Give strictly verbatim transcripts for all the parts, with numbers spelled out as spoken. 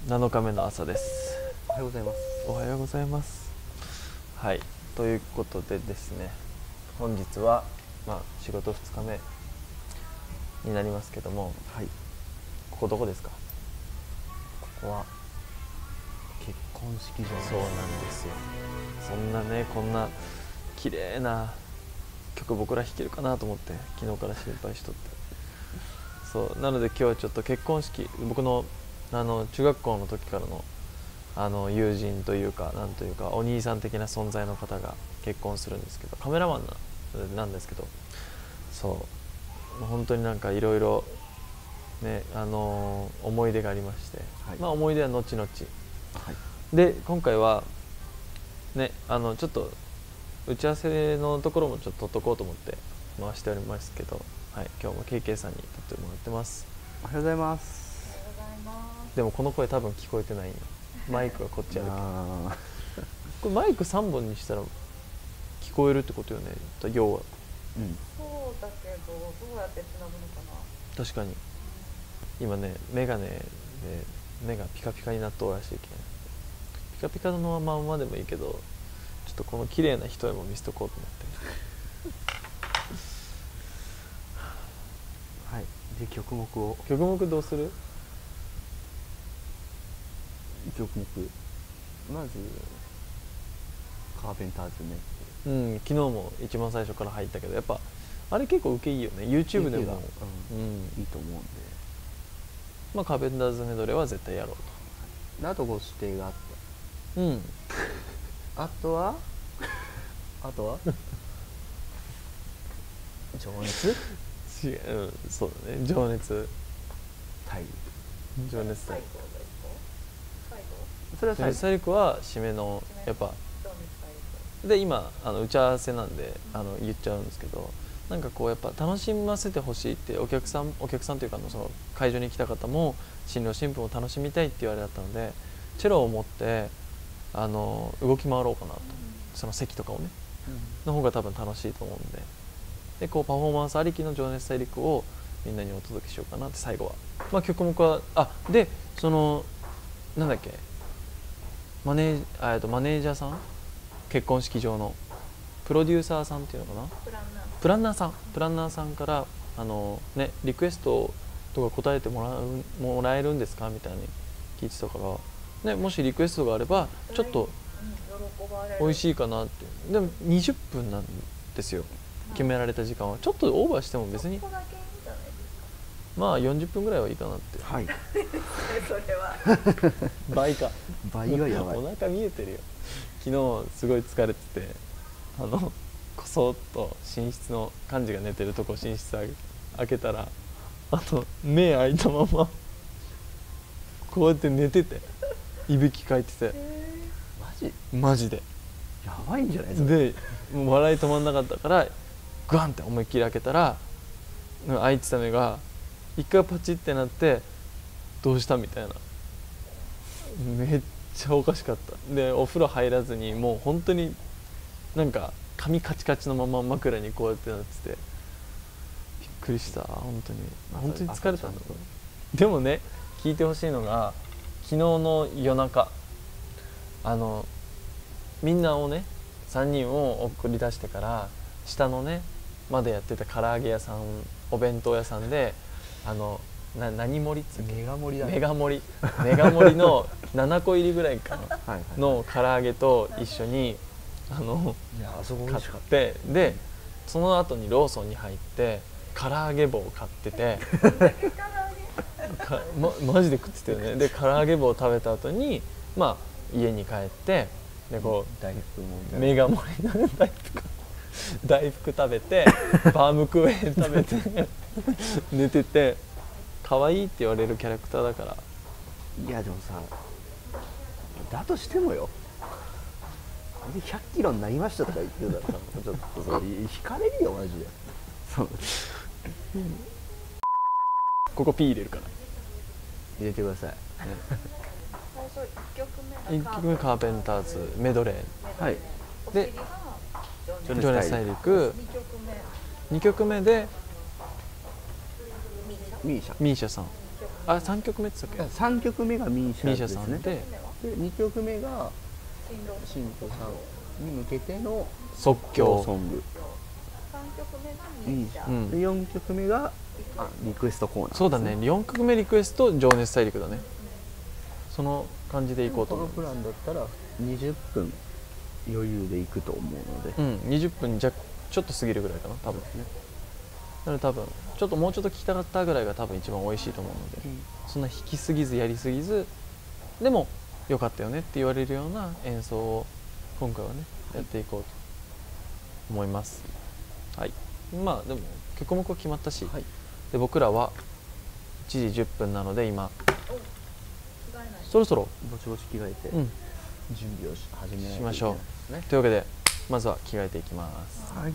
なのかめの朝です。 おはようございます。 おはようございます。はい、ということでですね、本日は、まあ、仕事ふつかめになりますけども、 はい、 ここどこですか？ ここは結婚式場です。 そうなんですよ。そんなね、こんな綺麗な曲僕ら弾けるかなと思って昨日から心配しとって、そうなので今日はちょっと結婚式、僕のあの中学校の時からのあの友人というかなんというかお兄さん的な存在の方が結婚するんですけど、カメラマン な, なんですけど、そう本当になんかいろいろね、あのー、思い出がありまして、はい、まあ思い出は後々、はい、で今回はね、あのちょっと打ち合わせのところもちょっと撮っとこうと思って回しておりますけど、はい、今日も ケーケー さんに撮ってもらってます。 おはようございます。 でもこの声多分聞こえてないよ。マイクがこっちあるけどこれマイクさんぼんにしたら聞こえるってことよね、要は。 うん、そうだけどどうやってつなぐのかな。 確かに今ね、メガネで目がピカピカになっとうらしいけん、ピカピカのままでもいいけど、ちょっとこの綺麗な人へも見せとこうと思ってはい、で曲目を曲目どうする？ 曲目まずカーペンターズね。 うん、昨日も一番最初から入ったけど、やっぱあれ結構受けいいよね。 YouTube でも、うん、うん、 いいと思うんで、 まあカーペンターズメドレーは絶対やろうと。あとご指定があって、うんあとはあとは情熱違う、うん、そうだね、情熱大陸、 情熱大陸、 それは情熱大陸は締めのやっぱで、今あの打ち合わせなんであの言っちゃうんですけど、なんかこうやっぱ楽しませてほしいって、お客さんお客さんというかのその会場に来た方も新郎新婦も楽しみたいって言われだったので、チェロを持ってあの動き回ろうかなと、その席とかをね、の方が多分楽しいと思うんで、でこうパフォーマンスありきの情熱大陸をみんなにお届けしようかなって。最後は、まあ、曲目はあでそのなんだっけマネーあとマネージャーさん、結婚式場のプロデューサーさんっていうのかな、プランナーさんプランナーさんからあの、ね、リクエストとか答えてもらうもらえるんですかみたいに聞いてたから、ね、もしリクエストがあればちょっと美味しいかなって。でもにじゅっぷんなんですよ、決められた時間は。ちょっとオーバーしても別にまあよんじゅっぷんぐらいはいいかなって。 はいそれは倍か倍がやばい。 お腹見えてるよ。昨日すごい疲れてて、あのこそっと寝室の幹事が寝てるとこ寝室開けたら、あと目開いたままこうやって寝てて、いびきかいてて、 マジマジでやばいんじゃないですか。 でもう笑い止まんなかったからグワンって思いっきり開けたら、開いてた目が一回パチってなって、どうしたみたいな、めっちゃおかしかった。でお風呂入らずにもう本当になんか髪カチカチのまま枕にこうやってなってて、びっくりした。本当に本当に疲れたんだ。でもね、聞いてほしいのが昨日の夜中、あのみんなをねさんにんを送り出してから下のねまでやってた唐揚げ屋さん、お弁当屋さんで、あのな何盛りっつうメガ盛りだね。 メガ盛りメガ盛りのななこ入りぐらいかなはいはいの唐揚げと一緒にあのいやあそこ美買っ味しかった。 て、でその後にローソンに入って唐揚げ棒を買っててか、ま、マジで食ってたよね。で唐揚げ棒を食べた後にまあ家に帰ってでこう大福もメガ盛りの大福大福食べてバームクーヘン食べて寝てて、可愛いって言われるキャラクターだから。 いやでもさ、だとしてもよ、ひゃっキロになりましたとか言ってたらさ、ちょっとそれ引かれるよマジで。そうここ P 入れるから入れてください。 最初いっきょくめいっきょくめカーペンターズメドレー、 はい。 で情情熱大陸、 にきょくめにきょくめでミーシャ。 ミーシャさん、 にきょくあ、さんきょくめって言ったっけ？ さんきょくめがミーシャミーシャですね。 さんででにきょくめが新郎新婦さんに向けての即興。 ソング、 さんきょくめがミーシャ、 うんでよんきょくめがあリクエストコーナーです、 そうだね。よんきょくめリクエスト情熱大陸だね。その感じでいこうと思う。 このプランだったらにじゅっぷん余裕でいくと思うので、 うん、にじゅっぷんじゃちょっと過ぎるぐらいかな多分。 ね、 なので多分ちょっともうちょっと聞きたかったぐらいが多分一番美味しいと思うので、そんな弾きすぎずやりすぎずでも良かったよねって言われるような演奏を今回はねやっていこうと思います。はい。まあでも曲目は決まったし、 はい、 で僕らはいちじじゅっぷんなので今着替えないそろそろ、 ぼちぼち着替えてうん、 準備をし始めないといけないしましょうですね。 というわけでまずは着替えていきます。 はい。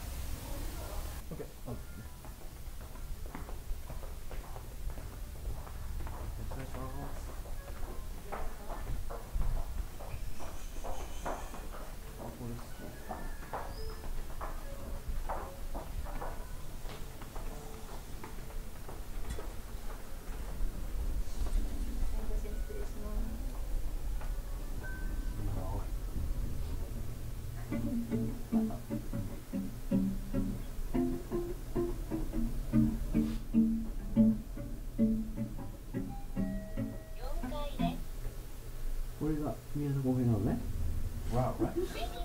これが宮野公平なのね。わあ、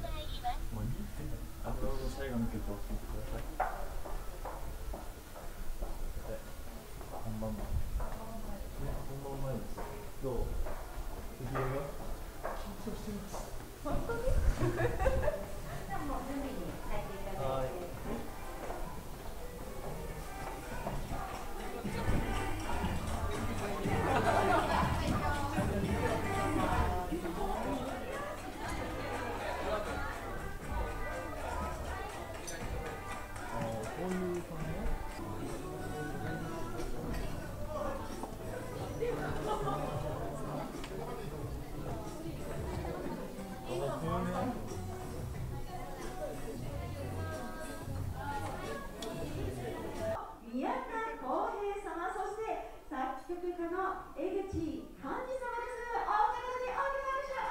宮田浩平様、そして作曲家の江口寛治様です。お二方にお願いします。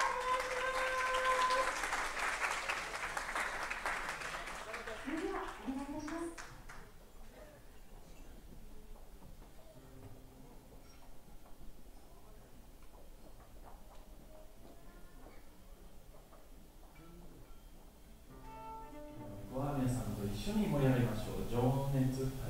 それではお願いいたします。 ごは皆さんと一緒に盛り上がりましょう。情熱大陸です。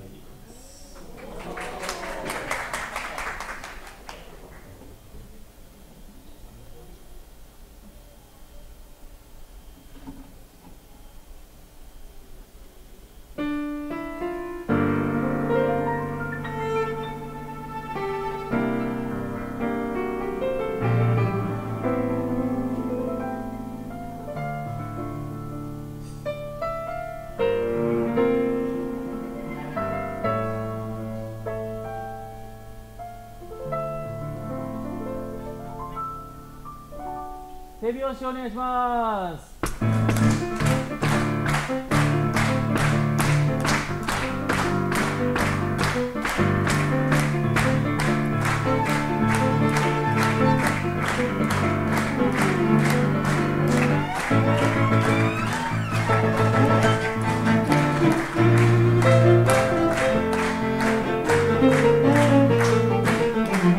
手拍子お願いします。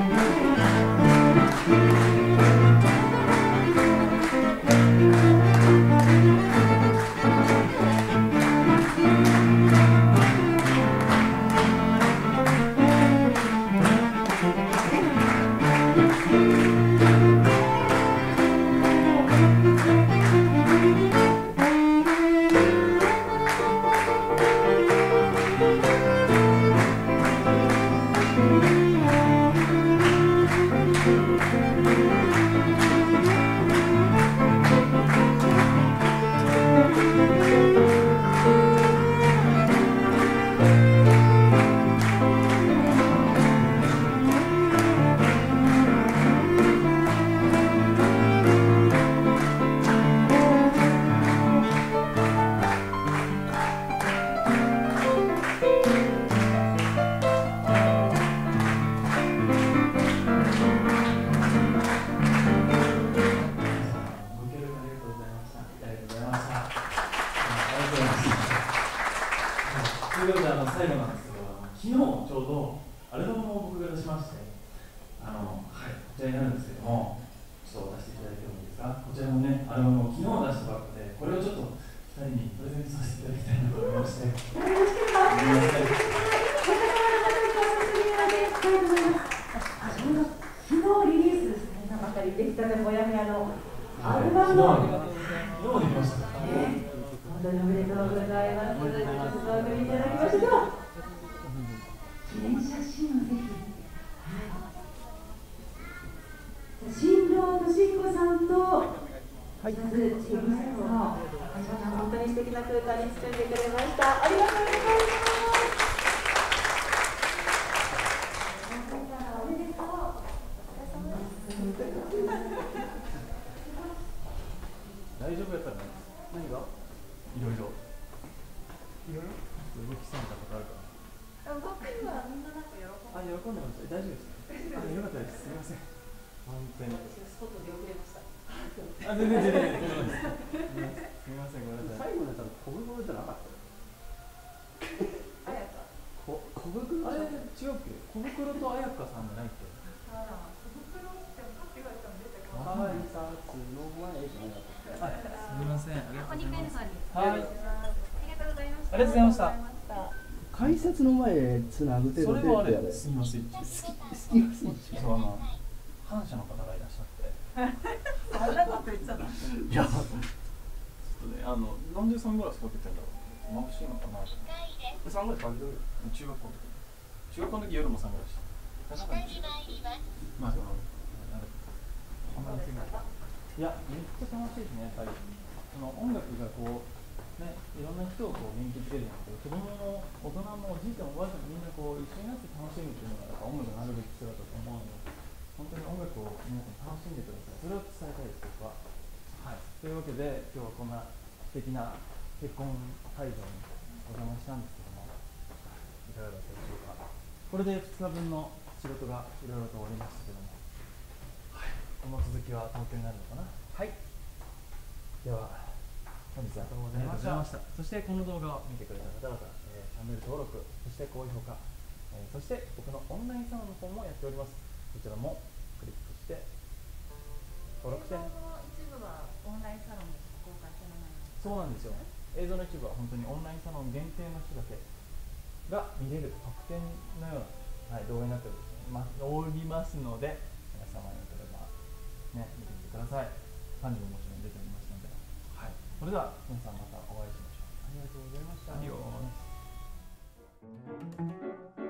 「 ちょうどアルバムを僕が出しまして、あの、はい、こちらになるんですけども、ちょっと渡していただいてもいいですか。こちらのね、アルバムを昨日出したばっかで、これをちょっとふたりにプレゼントさせていただきたいなと思いまして。すみません。 昨日リリースですね、生ばかりできたてもやもやのアルバムを。 昨日できました。 本当におめでとうございます。お送りいただきました。記念写真をぜひ。新郎とし子さんと、まずチームセットの本当に素敵な空間に包んでくれました。ありがとうございます。おめでとう。 大丈夫やったらね。何が？いろいろ。いろいろ？動きそうなことあるから。 動くにはみんななんか喜んで。 あ、喜んでます。大丈夫ですか？あ、よかったです。すみません。本当に。 私スポットで遅れました。 あ、全然全然全然。すみません、ごめんなさい。 最後のやつは小袋じゃなかった。 あやか。 こ小袋あれ違うっけ？小袋と彩香さんじゃないっけ？ ああ、小袋ってパッて言われたら出てこない。 はい、さつの前じゃなかった。 はい、すみません。ありがとうございます。 はい。 はい。 ありがとうございました。 ありがとうございました。 改札の前つなぐてそるれはあれやで。 スキマスイッチ。 スキマスイッチ。 そう、あの反社の方がいらっしゃって。 そんなこと言っちゃった。 いや、 ちょっとね、あのなんでサングラスかけてんだろう。眩しいのかな。サングラスかけてる。中学校の時。中学校の時夜もサングラスした。まあ、そのなんだっけ。あんまり違う。いや、めっちゃ楽しいですね、やっぱり。その音楽がこう。ね、いろんな人をこう元気づけるんだけど、子供も大人もおじいちゃんおばあちゃんもみんなこう一緒になって楽しむっていうのがやっぱ音楽のあるべき姿だと思うので、本当に音楽を皆さん楽しんでください。それを伝えたいです、僕は。はい。というわけで今日はこんな素敵な結婚会場にお邪魔したんですけども、いかがだったでしょうか。これでふつかぶんの仕事がいろいろと終わりましたけども、はい。この続きは東京になるのかな。はい。では。本日はありがとうございました。そしてこの動画を見てくれた方々、えー、チャンネル登録、そして高評価、えー、そして僕のオンラインサロンの方もやっております。こちらもクリックして登録してね。 一部はオンラインサロンで公開されない。 そうなんですよ。映像の一部は本当にオンラインサロン限定の人だけが見れる特典のような、はい、動画になっておりますので、皆様よければ、ね、見てみてください。漢字ももちろん出ておりますので。それでは皆さんまたお会いしましょう。ありがとうございました。アディオス。